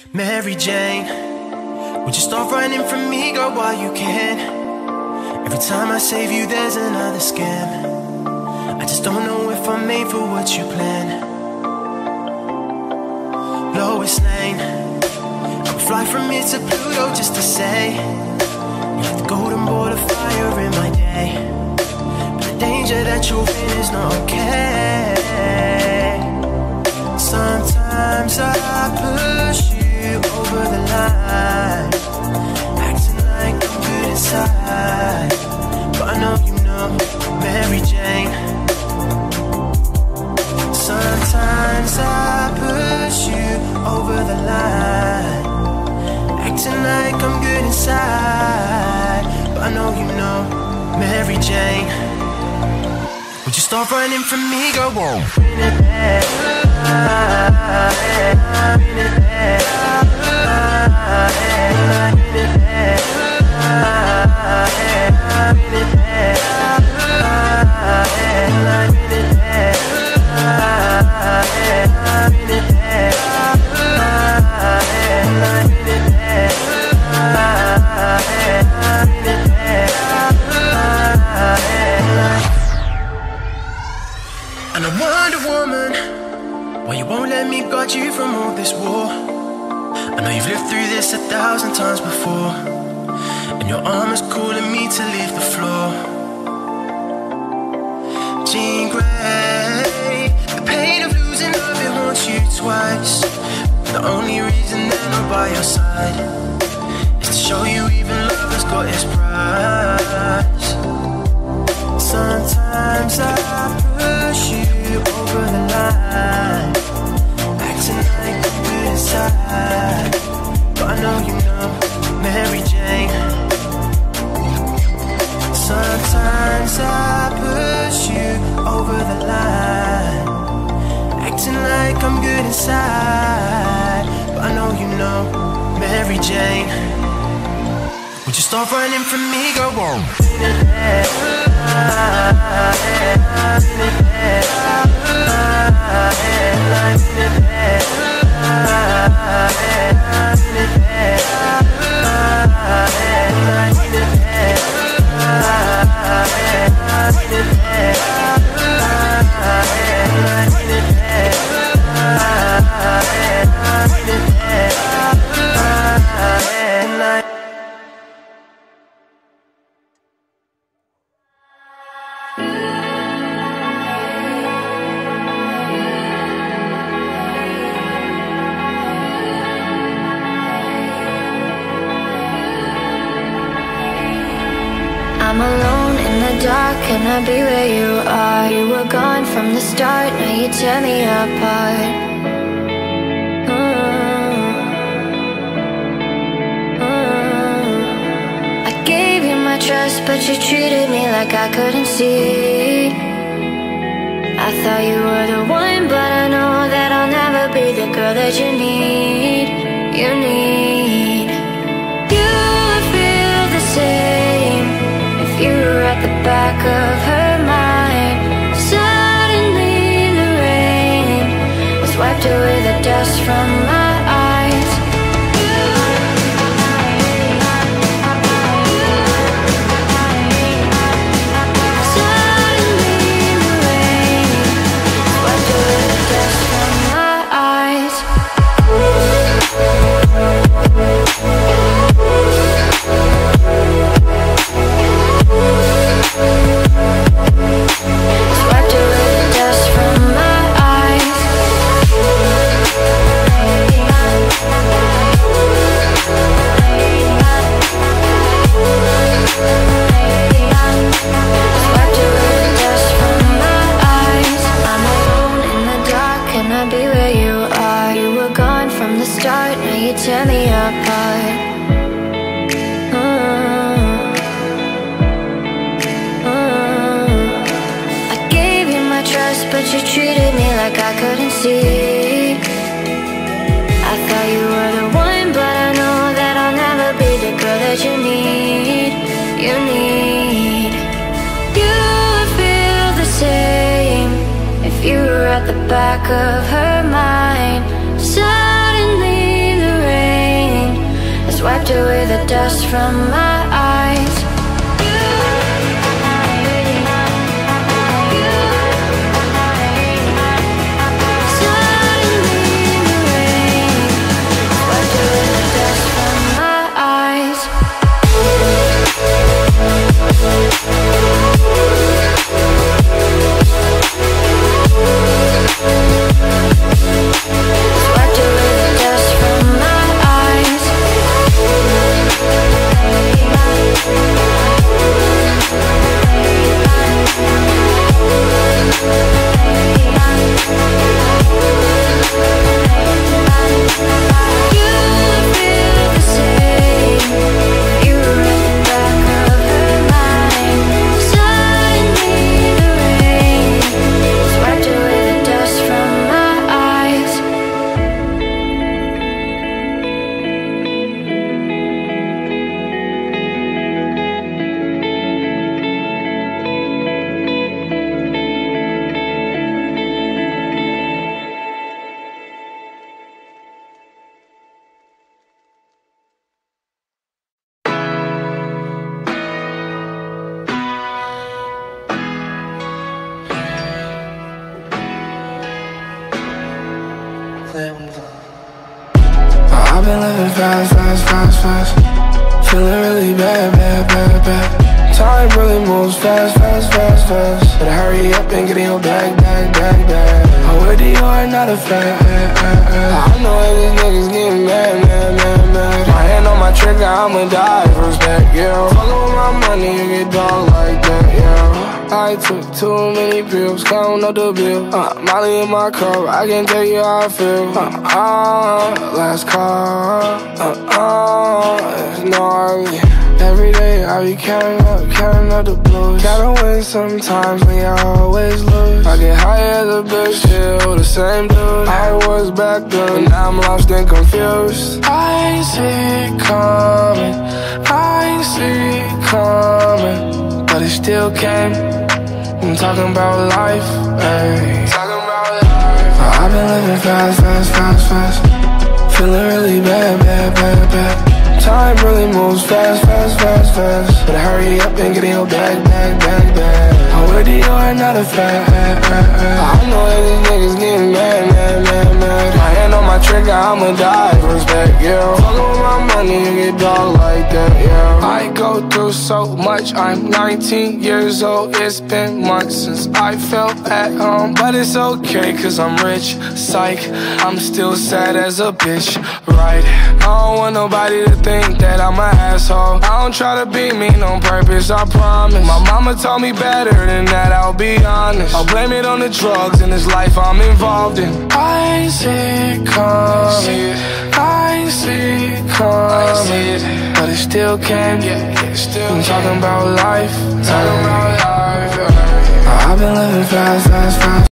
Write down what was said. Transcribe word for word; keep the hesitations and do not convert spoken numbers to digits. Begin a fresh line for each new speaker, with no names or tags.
Mary Jane, would you stop running from me, girl, while you can? Every time I save you, there's another scam. I just don't know if I'm made for what you plan. Lois Lane, I would fly from here to Pluto just to say you're like the golden ball of fire in my day. But the danger that you're in is not okay. Sometimes I push you over the line, acting like I'm good inside, but I know you know, Mary Jane. Sometimes I push you over the line, acting like I'm good inside, but I know you know, Mary Jane. Would you stop running from me, girl? Whoa. Bring it back. Bring it back. Bring it back. Bring it back. Bring it back. Bring it And I wonder, woman, why you won't let me guard you from all this war. I know you've lived through this a thousand times before, and your arm is calling me to leave the floor. Jean Grey, the pain of losing love, it haunts you twice. The only reason that I'm by your side is to show you even love has got its price. Sometimes I push you over the line, acting like I'm good inside, but I know you know, Mary Jane. Sometimes I push you over the line, acting like I'm good inside, but I know you know, Mary Jane. Would you stop running from me, girl? Whoa. Bring it back. Bring it back. Bring it back. Bring it back. Bring it back. Bring it back.
I'm alone in the dark, can I be where you are? You were gone from the start, now you tear me apart. Ooh. Ooh. I gave you my trust, but you treated me like I couldn't see. I thought you were the one, but I know that I'll never be the girl that you need. You need. You feel the same. You were at the back of her mind. Suddenly the rain has wiped away the dust from my eyes. Suddenly the rain has wiped away the dust from my eyes. Wiped away the dust from my eyes. Wiped away the dust from my eyes. I'm alone in the dark, can I be where you are? You were gone from the start, now you tear me apart. But you treated me like I couldn't see. I thought you were the one, but I know that I'll never be the girl that you need. You need. You feel the same. If you were at the back of her mind. Suddenly the rain dust from my eyes.
I've been living fast, fast, fast, fast. Feeling really bad, bad, bad, bad. Time really moves fast, fast, fast, fast. Better hurry up and get in your bag, bag, bag, bag. I'm with you, I'm not a fan. I know that these niggas getting mad, mad, mad, mad. My hand on my trigger, I'ma die first back, yeah. Fuckin' with my money, you get dog like that, yeah. I took too many pills, counting up the bill. uh, Molly in my cup, I can't tell you how I feel. Uh-uh, last call, uh-uh, it's gnarly. Every day I be counting up, counting up the blues. Gotta win sometimes, when you always lose. I get high as a bitch, still the same dude I was back then, but now I'm lost and confused. I ain't see it coming, I ain't see it coming, but it still came. I'm talking about life, ayy. Talking about life. I've been living fast, fast, fast, fast. Feeling really bad, bad, bad, bad. Time really moves fast, fast, fast, fast. Better hurry up and get in your bag, bag, bag, bag. I'm with you, I'm not a fan. I know that these niggas getting mad, mad, mad, mad. My hand on my trigger, I'ma die first back, yeah. Fuckin' with my money, you get dog like that, yeah. I go through so much, I'm nineteen years old. It's been months since I felt at home, but it's okay, cause I'm rich, psych. I'm still sad as a bitch, right? I don't want nobody to think that I'm an asshole. I don't try to be mean on purpose, I promise. My mama told me better than that, I'll be honest. I'll blame it on the drugs in this life I'm involved in. I ain't see it coming, I ain't see it coming, but it still came. I'm talking about life, talking about life. I've been living fast, fast, fast.